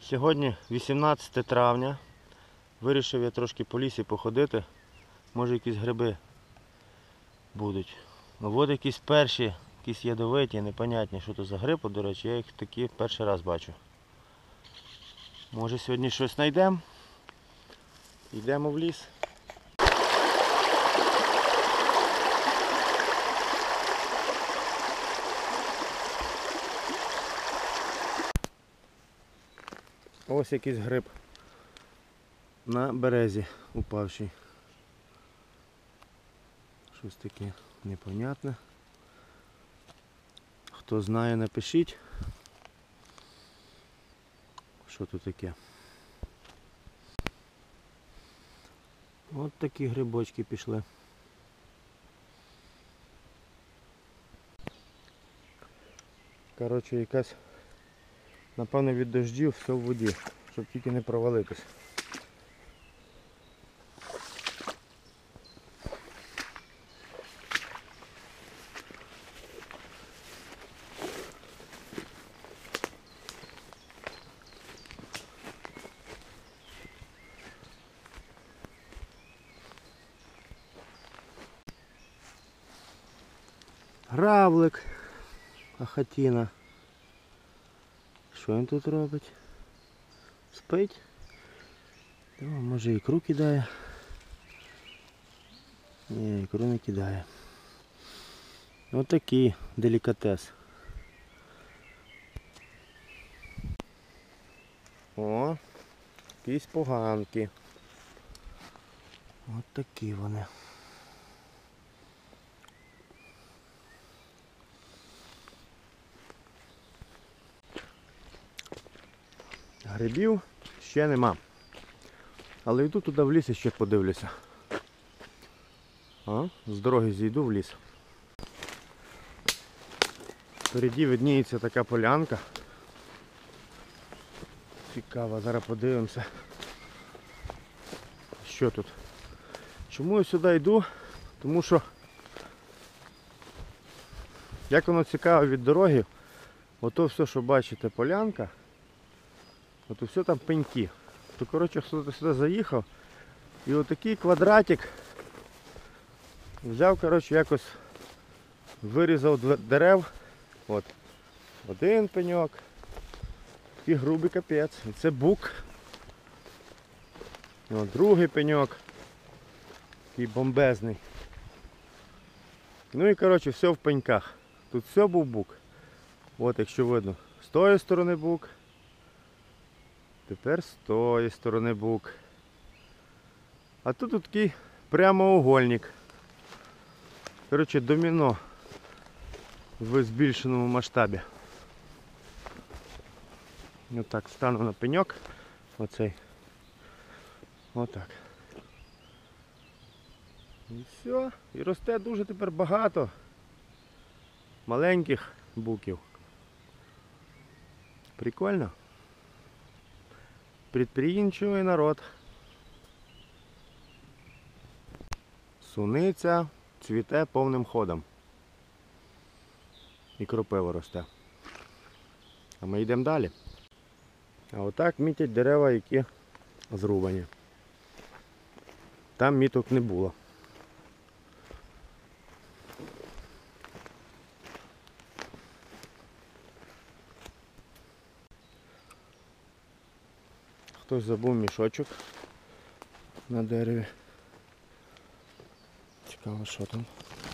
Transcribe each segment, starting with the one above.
Сьогодні 18 травня. Вирішив я трошки по лісі походити. Може якісь гриби будуть. От якісь перші, якісь ядовиті, непонятні, що то за гриб, до речі, я їх такі перший раз бачу. Може сьогодні щось знайдемо. Йдемо в ліс. Ось якийсь гриб на березі упавший. Щось таке непонятне. Хто знає, напишіть, що тут таке. От такі грибочки пішли. Коротше, якась, напевно, від дождів все в воді, щоб тільки не провалитись. Равлик, ахатіна. Що він тут робить? Спить? О, може ікру кидає? Ні, ікру не кидає. Ось такий делікатес. О, якісь поганки. Ось такі вони. Грибів ще нема. Але йду туди в ліс і ще подивлюся. З дороги зійду в ліс. Впереді видніється така полянка. Цікаво, зараз подивимося. Що тут? Чому я сюди йду? Тому що, як воно цікаво від дороги, ото все, що бачите, полянка, ото все там пеньки. То, коротше, хтось сюди заїхав і отакий квадратик взяв, коротше, якось вирізав дерев. От. Один пеньок. Такий грубий капець. І це бук. От, другий пеньок. Такий бомбезний. Ну і, коротше, все в пеньках. Тут все був бук. От, якщо видно, з тої сторони бук. Тепер з тої сторони бук. А тут такий прямоугольник. Коротше, доміно в збільшеному масштабі. Отак, стану на пеньок. Оцей. Отак. І все. І росте дуже тепер багато маленьких буків. Прикольно. Предприимчивий народ. Суниця цвіте повним ходом. І кропива росте. А ми йдемо далі. А отак мітять дерева, які зрубані. Там міток не було. Хтось забув мішочок на дереві. Цікаво, що там.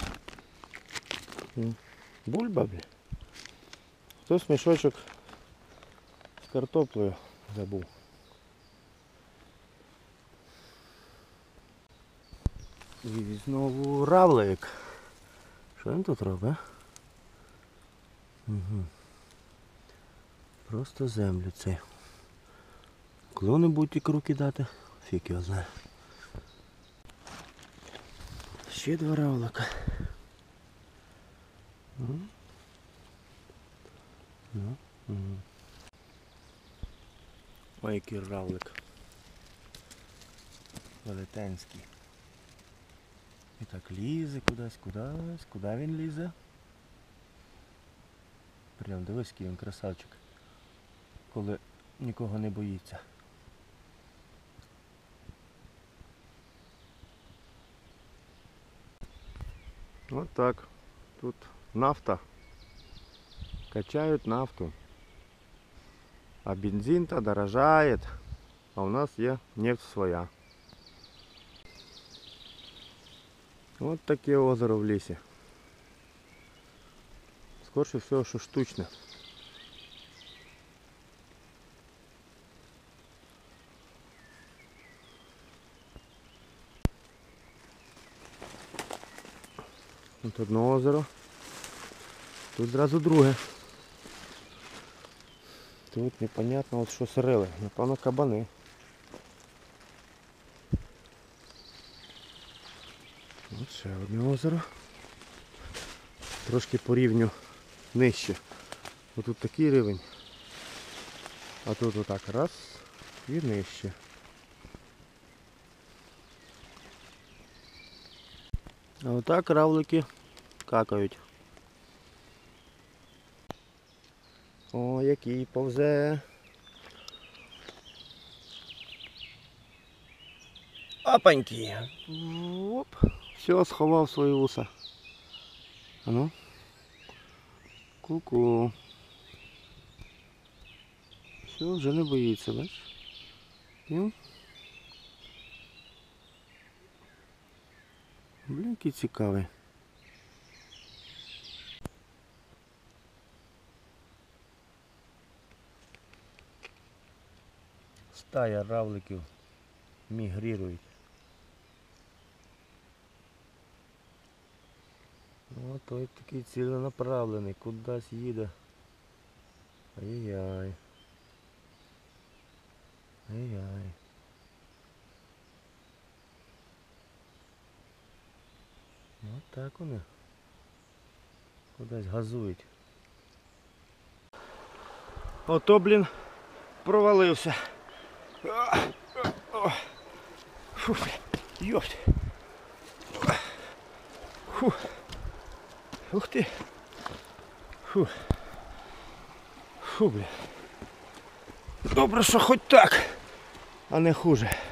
Бульба, блін. Хтось мішочок з картоплею забув. І знову равлик. Що він тут робить? Угу. Просто землю цей. Клони будуть ікру кидати, фіг його знає. Ще два равлика. Ой, який равлик. Велетенський. І так лізе кудись, куди він лізе? Прям дивись, який він красавчик. Коли нікого не боїться. Вот так. Тут нафта. Качают нафту. А бензин-то дорожает. А у нас є нефть своя. Вот таке озеро в лісі. Скорше всього, що штучне. Тут одне озеро. Тут зразу друге. Тут непонятно от що срили. Напевно кабани. От ще одне озеро. Трошки по рівню нижче. Ось тут такий рівень. А тут отак раз і нижче. А отак равлики какають. О, який повзе. Опаньки. Оп. Все, сховав свої вуса. А ну. Ку-ку. Все, вже не боїться, бачиш? Блін, який цікавий. Стая равликів мігрірують. О, той такий ціленаправлений, кудись їде. Ай-яй. Ай-яй. Ось так вони. Кудись газують. Ото, блін, провалився. Фу, йопт. Фу. Ух ти. Фу. Фу, блін. Добре, що хоч так, а не хуже.